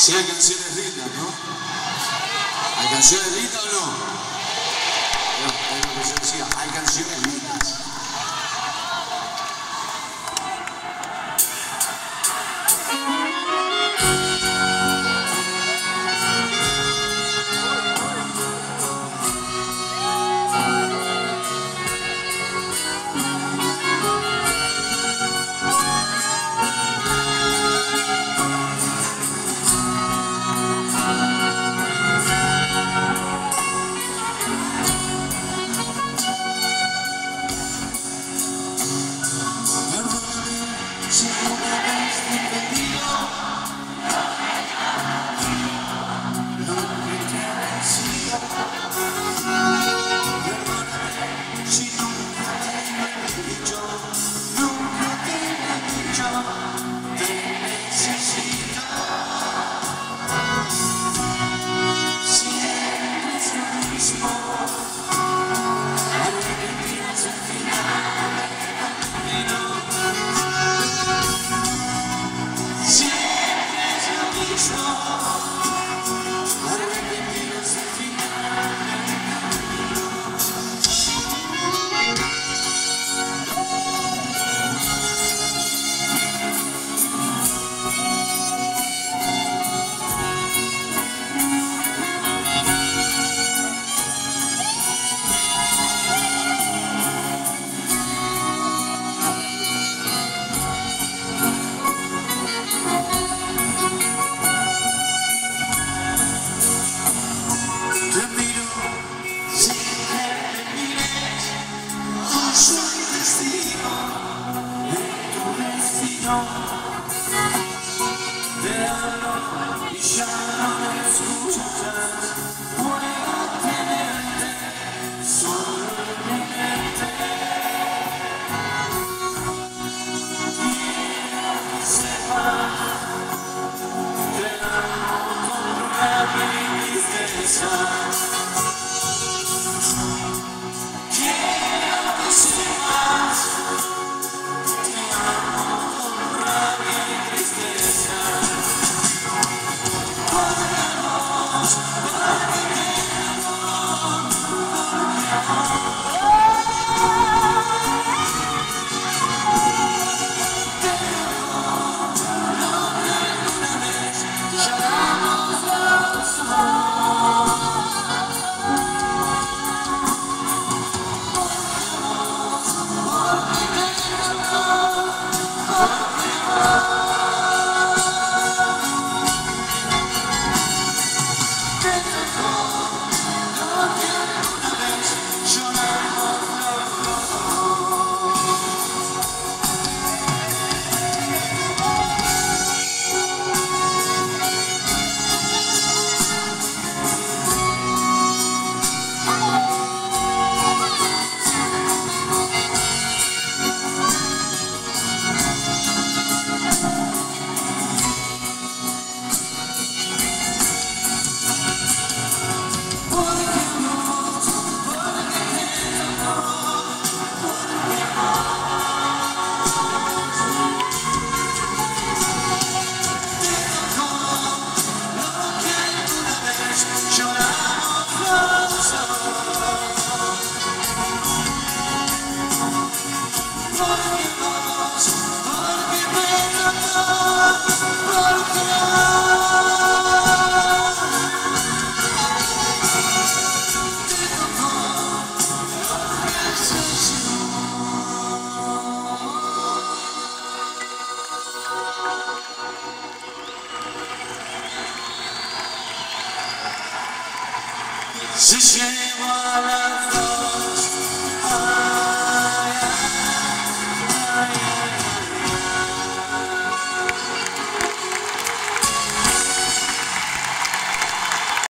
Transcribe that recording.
Si hay canciones lindas, ¿no? ¿Hay canciones lindas o no? Es lo que yo decía, hay canciones lindas. Te hablo y ya no me escuchas. Puedo tenerte solo en mi mente. Quiero que sepas, te amo con rabia y tristeza. Quiero que sepas, te amo con rabia y tristeza. Se lleva la